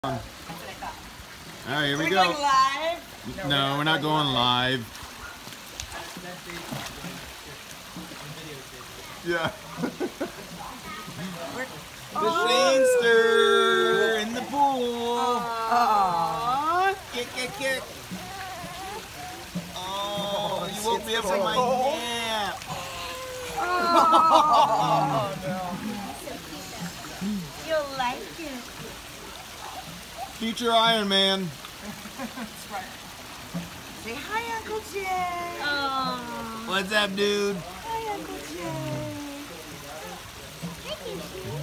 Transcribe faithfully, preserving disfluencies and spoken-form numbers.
All right, here we We're go. going live. No, we're not going live. Yeah. The Shanester in the pool. Aww. Kick, kick, kick. Oh, you woke me up from my nap. Oh, no. You like it. Future Iron Man. That's right. Say hi, Uncle Jay. Oh. What's up, dude? Hi, Uncle Jay. Hi, Casey.